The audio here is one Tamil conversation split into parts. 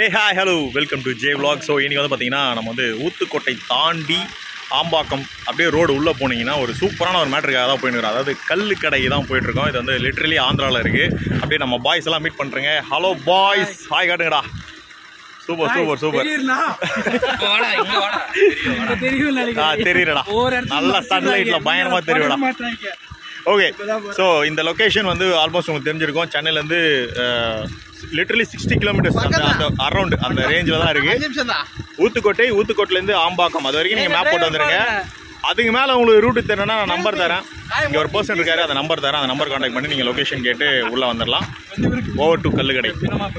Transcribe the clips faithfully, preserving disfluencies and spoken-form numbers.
Hey hi hello welcome to J vlog. So இன்றைக்கி வந்து பார்த்திங்கன்னா நம்ம வந்து ஊத்துக்கோட்டை தாண்டி ஆம்பாக்கம் அப்படியே ரோடு உள்ளே போனீங்கன்னா ஒரு சூப்பரான ஒரு மேட்ருக்காக தான் போயிட்டு, அதாவது கல் கடைக்கு தான் போயிட்டுருக்கோம். இது வந்து லிட்ரலி ஆந்திராவில் இருக்குது. அப்படியே நம்ம பாய்ஸ் எல்லாம் மீட் பண்ணுறேங்க. ஹலோ பாய்ஸ், ஹாய் காட்டுங்கடா. Super super super. தெரியுறடா, நல்லா சன்லைட்டில் பயங்கரமாக தெரியுடா. ஓகே, ஸோ இந்த லொக்கேஷன் வந்து ஆல்மோஸ்ட் உங்களுக்கு தெரிஞ்சிருக்கும். சென்னையிலேருந்து லிட்டரலி சிக்ஸ்டி கிலோமீட்டர்ஸ் அந்த அந்த அரௌண்ட் அந்த ரேஞ்சில் தான் இருக்குது ஊத்துக்கோட்டை. ஊத்துக்கோட்டையிலேருந்து ஆம்பாக்கம் அது வரைக்கும் நீங்கள் மேப் போட்டு வந்துடுங்க. அதுக்கு மேலே உங்களுக்கு ரூட்டு தெரியணும்னா நான் நம்பர் தரேன். இங்கே ஒரு பர்சன் இருக்காரு, அந்த நம்பர் தரேன். அந்த நம்பர் கான்டாக்ட் பண்ணி நீங்கள் லொக்கேஷன் கேட்டு உள்ளே வந்துடலாம். Over to Kallukadai.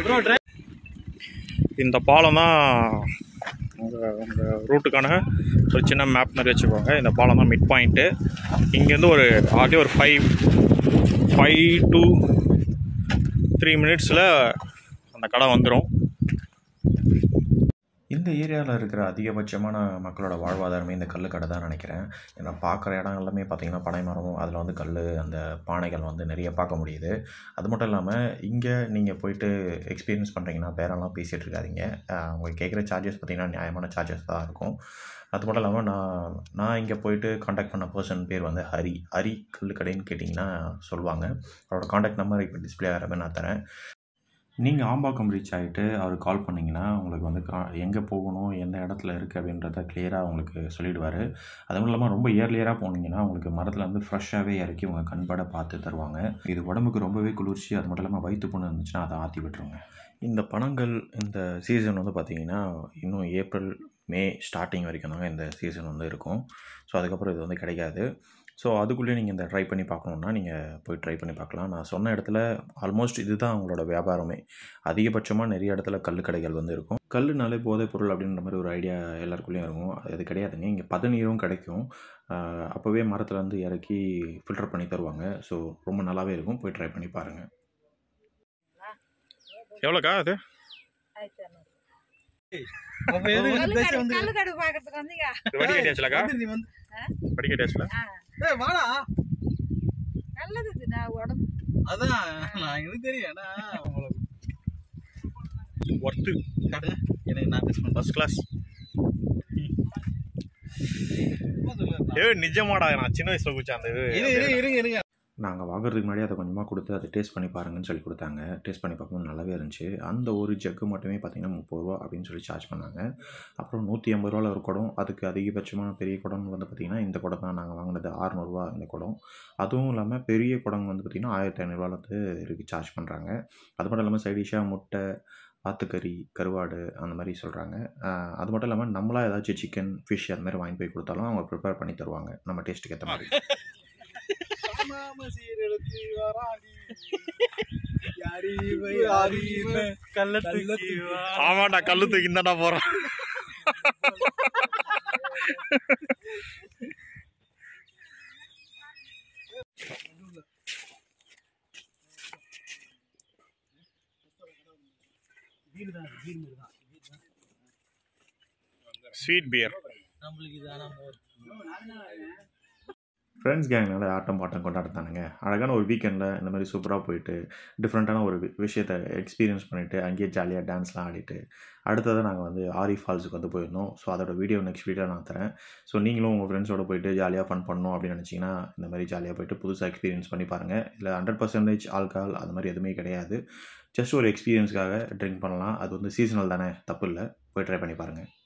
இந்த பாலம் தான் உங்கள் உங்கள் ரூட்டுக்கான ஒரு சின்ன மேப் மாதிரி வச்சுக்கோங்க. இந்த பாலம் தான் மிட் பாயிண்ட்டு. இங்கேருந்து ஒரு ஆல்ரெடி ஒரு ஃபைவ் ஃபைவ் டு த்ரீ மினிட்ஸில் அந்த கடை வந்துடும். இந்த ஏரியாவில் இருக்கிற அதிகபட்சமான மக்களோட வாழ்வாதாரமே இந்த கல் கடை தான் நினைக்கிறேன். ஏன்னா பார்க்குற இடம் எல்லாமே பார்த்திங்கன்னா பனை மரம், அதில் வந்து கல், அந்த பானைகள் வந்து நிறைய பார்க்க முடியுது. அது மட்டும் இல்லாமல் இங்கே நீங்கள் போயிட்டு எக்ஸ்பீரியன்ஸ் பண்ணுறீங்கன்னா பேரெல்லாம் பேசிகிட்டு இருக்காதிங்க. உங்களுக்கு கேட்குற சார்ஜஸ் பார்த்திங்கன்னா நியாயமான சார்ஜஸ் தான் இருக்கும். அது மட்டும் இல்லாமல் நான் நான் இங்கே போயிட்டு காண்டாக்ட் பண்ண பர்சன் பேர் வந்து ஹரி. ஹரி கல் கடைன்னு கேட்டிங்கன்னா சொல்லுவாங்க. அவரோட காண்டாக்ட் நம்பர் இப்போ டிஸ்பிளே ஆகிற மாதிரி நான் தரேன். நீங்கள் ஆம்பாக்கம் ரீச் ஆகிட்டு அவர் கால் பண்ணிங்கன்னா உங்களுக்கு வந்து கா எங்கே போகணும், எந்த இடத்துல இருக்குது அப்படின்றத கிளியராக உங்களுக்கு சொல்லிவிடுவார். அது மட்டும் இல்லாமல் ரொம்ப இயர்லியராக போனீங்கன்னா உங்களுக்கு மரத்தில் வந்து ஃப்ரெஷ்ஷாகவே இறக்கி உங்கள் கண்பட பார்த்து தருவாங்க. இது உடம்புக்கு ரொம்பவே குளிர்ச்சி. அது மட்டும் இல்லாமல் வயிற்று புண்ணு இருந்துச்சுன்னா அதை ஆற்றி விட்டுருங்க. இந்த பழங்கள் இந்த சீசன் வந்து பார்த்திங்கன்னா இன்னும் ஏப்ரல் மே ஸ்டார்டிங் வரைக்கும் தாங்க இந்த சீசன் வந்து இருக்கும். ஸோ அதுக்கப்புறம் இது வந்து கிடைக்காது. ஸோ அதுக்குள்ளேயே நீங்கள் இந்த ட்ரை பண்ணி பார்க்கணுன்னா நீங்கள் போய் ட்ரை பண்ணி பார்க்கலாம். நான் சொன்ன இடத்துல ஆல்மோஸ்ட் இது தான் அவங்களோட வியாபாரமே. அதிகபட்சமாக நிறைய இடத்துல கல் கடைகள் வந்து இருக்கும். கல்லுனாலே போதைப் பொருள் அப்படின்ற மாதிரி ஒரு ஐடியா எல்லாருக்குள்ளேயும் இருக்கும். அது கிடையாதுங்க. இங்கே பதநீரும் கிடைக்கும். அப்போவே மரத்தில் வந்து இறக்கி ஃபில்டர் பண்ணி தருவாங்க. ஸோ ரொம்ப நல்லாவே இருக்கும். போய் ட்ரை பண்ணி பாருங்கள். எவ்வளோக்கா அது? நிஜமாடா, நான் சின்ன வயசுல குடிச்சேன் அந்த இது. நாங்கள் வாங்குறதுக்கு முன்னாடி அதை கொஞ்சமாக கொடுத்து அதை டேஸ்ட் பண்ணி பாருங்கன்னு சொல்லி கொடுத்தாங்க. டேஸ்ட் பண்ணி பார்க்கும்போது நல்லாவே இருந்துச்சு. அந்த ஒரு ஜக்கு மட்டுமே பார்த்திங்கன்னா முப்பது ரூபா அப்படின்னு சொல்லி சார்ஜ் பண்ணாங்க. அப்புறம் நூற்றி ஐம்பது ரூபாவில் ஒரு குடம், அதுக்கு அதிகபட்சமான பெரிய குடம் வந்து பார்த்திங்கன்னா இந்த குடம் தான் நாங்கள் வாங்கினது அறுநூறுவா இந்த குடம். அதுவும் இல்லாமல் பெரிய குடம் வந்து பார்த்திங்கன்னா ஆயிரத்தி ஐநூறுரூவாவில் வந்து இருக்குது சார்ஜ் பண்ணுறாங்க. அது மட்டும் இல்லாமல் சைடிஷாக முட்டை, ஆத்துக்கறி, கருவாடு அந்த மாதிரி சொல்கிறாங்க. அது மட்டும் இல்லாமல் நம்மளாக ஏதாச்சும் சிக்கன், ஃபிஷ் அது மாதிரி வாங்கி போய் கொடுத்தாலும் அவங்க ப்ரிப்பேர் பண்ணி தருவாங்க நம்ம டேஸ்ட்டுக்கு ஏற்ற மாதிரி. ஆமாண்டா, கல்லு தூக்கி தான்டா போறான். Sweet beer. ஃப்ரெண்ட்ஸ் கேங்னால ஆட்டம் பாட்டம் கொண்டாடுத்தானுங்க. அழகான ஒரு வீக்கெண்டில் இந்த மாதிரி சூப்பராக போயிட்டு டிஃப்ரெண்ட்டான ஒரு விஷயத்தை எக்ஸ்பீரியன்ஸ் பண்ணிவிட்டு அங்கேயே ஜாலியாக டான்ஸ்லாம் ஆடிட்டு அடுத்தது நாங்கள் வந்து ஆரி ஃபால்ஸுக்கு வந்து போயிருந்தோம். ஸோ அதோட வீடியோ நெக்ஸ்ட் வீடியோ நான் தரேன். ஸோ நீங்களும் உங்கள் ஃப்ரெண்ட்ஸோடு போயிட்டு ஜாலியாக ஃபன் பண்ணணும் அப்படின்னு நினச்சிங்கன்னா இந்த மாதிரி ஜாலியாக போயிட்டு புதுசாக எக்ஸ்பீரியன்ஸ் பண்ணி பாருங்கள். இல்லை ஹண்ட்ரட் பர்சன்டேஜ் ஆல்கஹால் அது மாதிரி எதுவுமே கிடையாது. ஜஸ்ட் ஒரு எக்ஸ்பீரியன்ஸ்க்காக ட்ரிங்க் பண்ணலாம். அது வந்து சீசனல் தானே, தப்பு இல்லை. போய் ட்ரை பண்ணி பாருங்கள்.